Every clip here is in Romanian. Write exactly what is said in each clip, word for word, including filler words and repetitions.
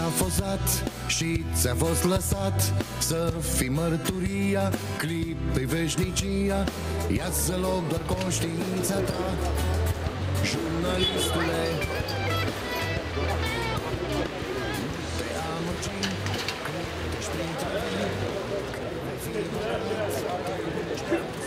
fost dat și ți-a fost lăsat să fii mărturia clipei veșnicia. Ia-ți loc doar conștiința ta, jurnalistule. Te amăgim, credești printre mine, că vei fi adevărat, credești printre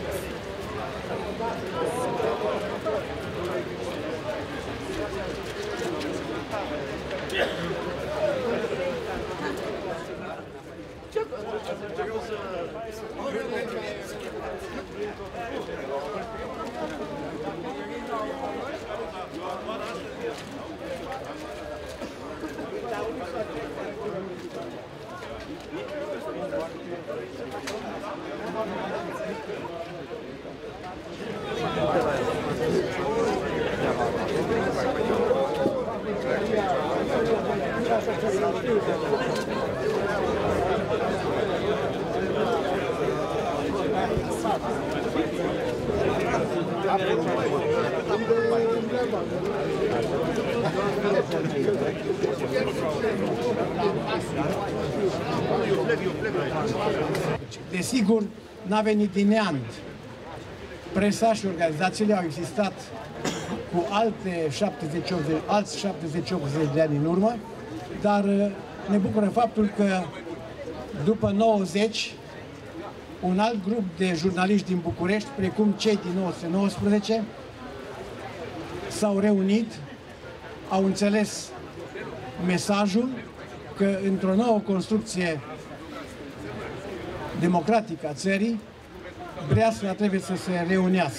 Desigur, n-a venit din neant. Presa și organizațiile au existat cu alte șaptezeci optzeci, alți șaptezeci optzeci de ani în urmă, dar ne bucură faptul că după nouăzeci, un alt grup de jurnaliști din București, precum cei din nouă sute nouăsprezece, s-au reunit, au înțeles mesajul că într-o nouă construcție democratică a țării, Breasla trebuie să se reunească.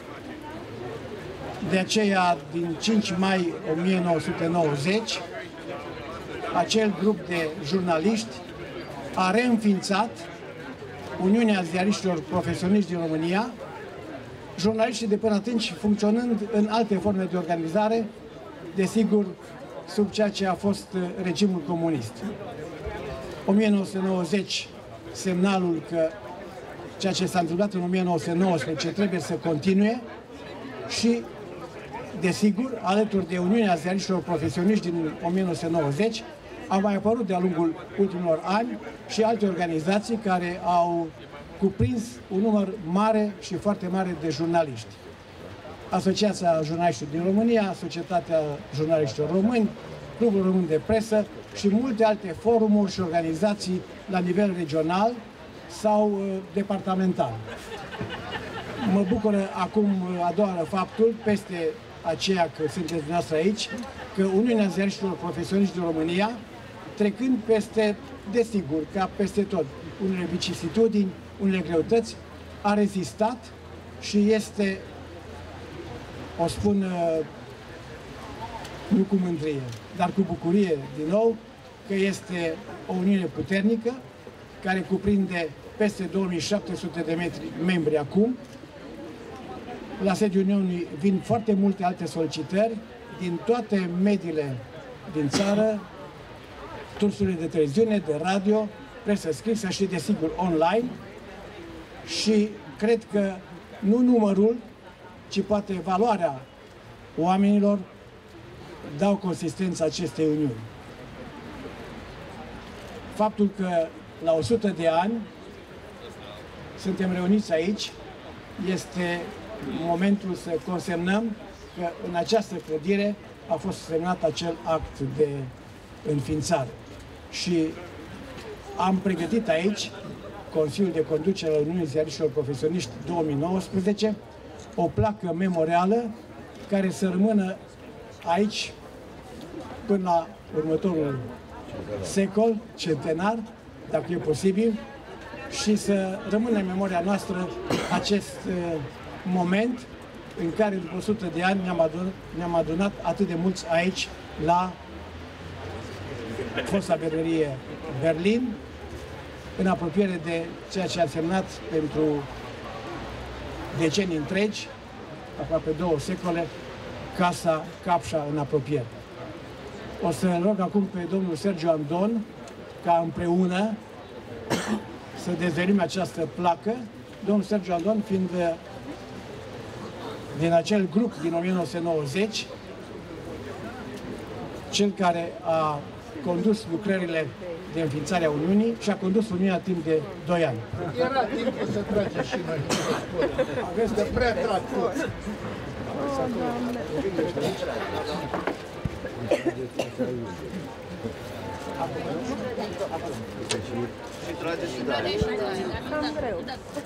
De aceea, din cinci mai o mie nouă sute nouăzeci, acel grup de jurnaliști a reînființat Uniunea Ziariștilor Profesioniști din România, jurnaliștii de până atunci funcționând în alte forme de organizare, desigur, sub ceea ce a fost regimul comunist. o mie nouă sute nouăzeci, semnalul că ceea ce s-a întâmplat în o mie nouă sute nouăsprezece trebuie să continue și, desigur, alături de Uniunea Ziariștilor Profesioniști din o mie nouă sute nouăzeci, au mai apărut de-a lungul ultimilor ani și alte organizații care au cuprins un număr mare și foarte mare de jurnaliști. Asociația Jurnaliștilor din România, Societatea Jurnaliștilor Români, Clubul Român de Presă și multe alte forumuri și organizații la nivel regional sau uh, departamental. Mă bucură acum a doua oară faptul, peste aceea că sunteți dumneavoastră aici, că Uniunea Ziariștilor Profesioniști din România, trecând peste, desigur, ca peste tot, unele vicisitudini, unele greutăți, a rezistat și este, o spun, uh, nu cu mândrie, dar cu bucurie din nou, că este o Uniune puternică, care cuprinde peste două mii șapte sute de metri, membri acum. La sediul Uniunii vin foarte multe alte solicitări din toate mediile din țară, sursurile de televiziune, de radio, presă scrisă și, desigur, online. Și cred că nu numărul, ci poate valoarea oamenilor dau consistența acestei Uniuni. Faptul că la o sută de ani suntem reuniți aici este momentul să consemnăm că în această clădire a fost semnat acel act de înființare. Și am pregătit aici, Consiliul de Conducere al Uniunii Ziariștilor Profesioniști două mii nouăsprezece, o placă memorială care să rămână aici până la următorul secol, centenar, dacă e posibil, și să rămână în memoria noastră acest uh, moment în care, după o sută de ani, ne-am adunat, ne-am adunat atât de mulți aici, la fosta berărie Berlin, în apropiere de ceea ce a semnat pentru decenii întregi, aproape două secole, Casa Capșa în apropiere. O să rog acum pe domnul Sergiu Andon ca împreună să dezvenim această placă, domnul Sergiu Andon fiind din acel grup din o mie nouă sute nouăzeci, cel care a condus lucrările de înființare a Uniunii și a condus Uniunea timp de doi ani. Era timpul să tragem și noi. Aveți de prea trag toți. Și trage și da. Cam greu.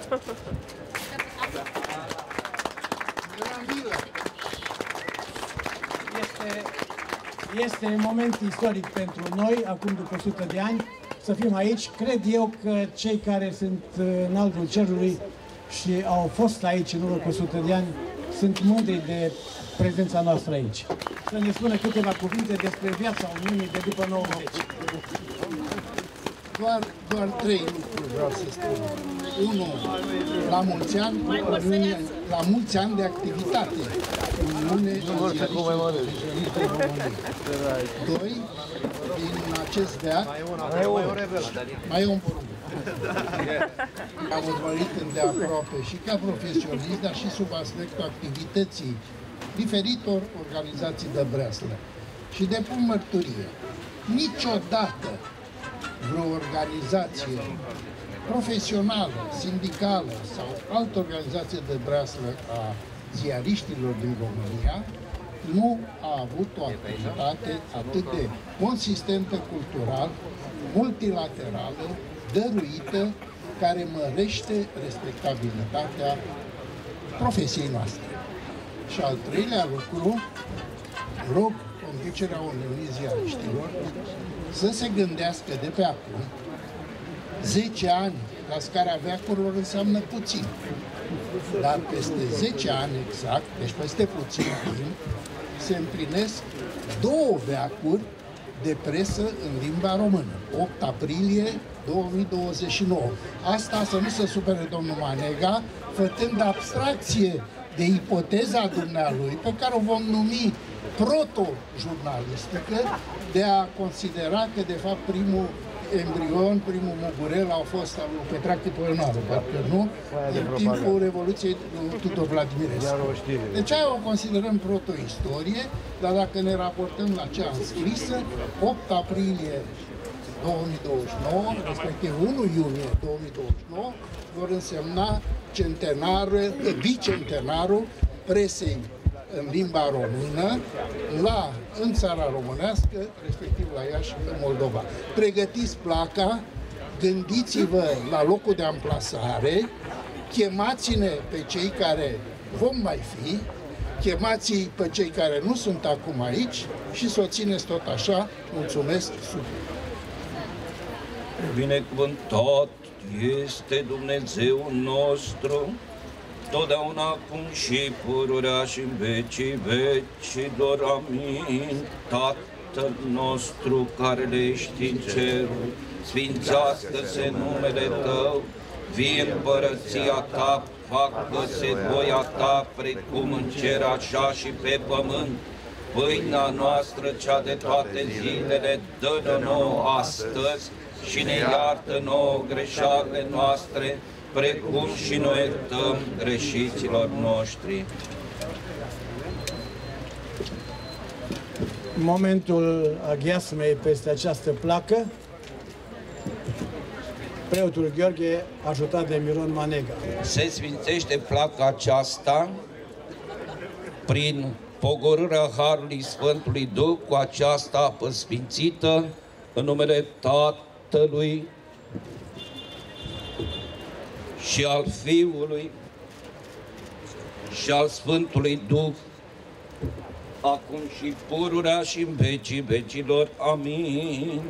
Este, este un moment istoric pentru noi, acum după o sută de ani, să fim aici. Cred eu că cei care sunt în altul cerului și au fost aici în urmă cu o sută de ani sunt mândri de prezența noastră aici. Să ne spună câteva cuvinte despre viața Uniunii de după nouăzeci. Doar, doar trei lucruri vreau să spun. Unu, la mulți ani, la mulți ani de activitate. Uniune Doi, din acest veac, mai e un porumb. Am urmărit îndeaproape și ca profesionist, dar și sub aspectul activității diferitor organizații de breaslă. Și depun mărturie. Niciodată vreo organizație profesională, sindicală sau altă organizație de breaslă a ziariștilor din România nu a avut o activitate atât de consistentă cultural, multilaterală, dăruită, care mărește respectabilitatea profesiei noastre. Și al treilea lucru, rog conducerea Uniunii Ziariștilor să se gândească de pe acum, zece ani la scara veacurilor înseamnă puțin, dar peste zece ani exact, deci peste puțin timp, se împlinesc două veacuri de presă în limba română, opt aprilie două mii douăzeci și nouă. Asta să nu se supere domnul Manega, făcând abstracție de ipoteza dumnealui, pe care o vom numi proto-jurnalistică, de a considera că, de fapt, primul embrion, primul mugurel a fost al lui Petrache Poionaru, parcă nu, în timpul Revoluției lui Tudor Vladimirescu. Deci aia o considerăm proto-istorie, dar dacă ne raportăm la cea înscrisă, opt aprilie două mii douăzeci și nouă, respectiv unu iunie două mii douăzeci și nouă, vor însemna centenarul, bicentenarul presei în limba română, la, în țara românească, respectiv la Iași, în Moldova. Pregătiți placa, gândiți-vă la locul de amplasare, chemați-ne pe cei care vom mai fi, chemați-i pe cei care nu sunt acum aici și să o țineți tot așa. Mulțumesc! Binecuvântat este Dumnezeu nostru, totdeauna acum și pururea și în vecii vecilor. Amin. Tatăl nostru care ești în cerul, sfințească-se numele Tău, vie împărăția Ta, facă-se voia Ta, precum în cer, așa și pe pământ. Pâinea noastră, cea de toate zilele, dă-ne nouă astăzi și ne iartă nouă greșalele noastre, precum și noi iertăm greșiților noștri. Momentul aghiasmei peste această placă, preotul Gheorghe, ajutat de Miron Manega. Se sfințește placa aceasta prin pogorârea Harului Sfântului Duh cu această apă sfințită, în numele Tatălui și al Fiului și al Sfântului Duh, acum și pururea și în vecii vecilor. Amin.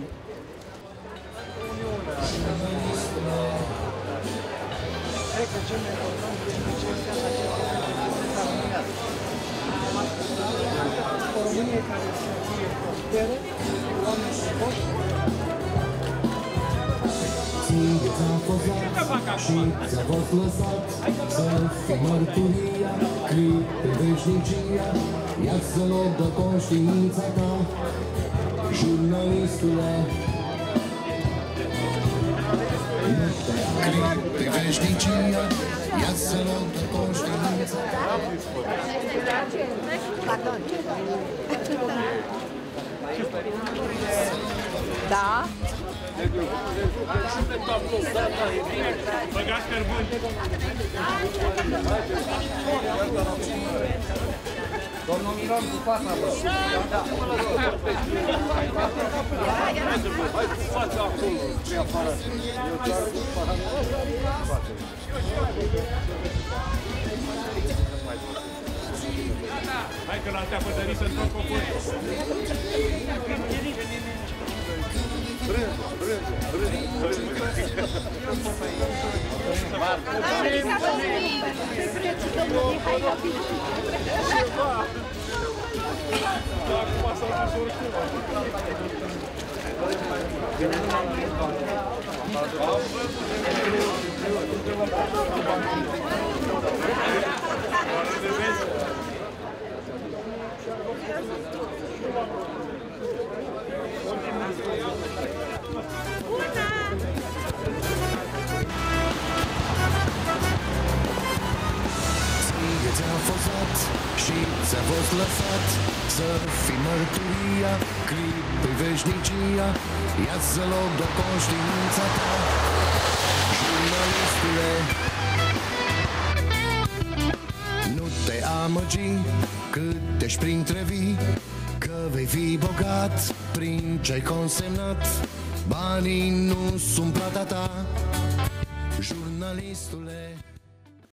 Ție ți-a fost dat și ți-a fost lăsat să fii mărturia, clipe veșnicia, ia-ți loc de conștiința ta, jurnalistule. Clipe veșnicia, ia-ți loc de conștiința ta. Pardon. Da. Băgați cărbuni. Domnul Miron cu fața, bă. Hai cu fața acolo, spre afară. Hai că la te-a pădărit să-ți fac copori. Brânză, brânză, brânză, acum s-a dus ți-a fost dat și ți-a fost lăsat să fii mărturia clipei veșnicia. Ia-ți loc doar conștiința ta, jurnalistule. Nu te amăgi cât ești printre vii, că vei fi bogat prin ce-ai consemnat. Banii nu sunt plata ta, jurnalistule.